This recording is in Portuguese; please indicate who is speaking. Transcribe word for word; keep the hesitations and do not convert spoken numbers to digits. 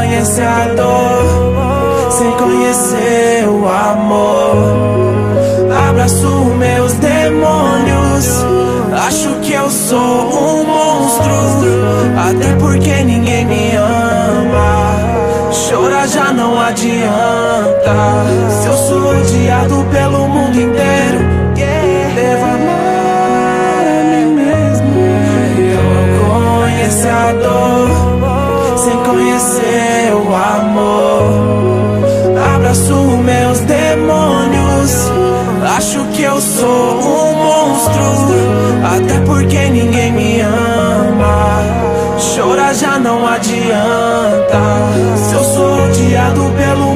Speaker 1: conhece a dor, sem conhecer o amor. Abraço meus demônios, acho que eu sou um monstro, até porque ninguém me ama. Chorar já não adianta, se eu sou odiado pelo mundo inteiro, devo amar a mim mesmo. Eu conheci a dor, sem conhecer o amor. Abraço meus demônios, acho que eu sou um monstro, até porque ninguém me ama. Chorar já não adianta, se eu sou odiado pelo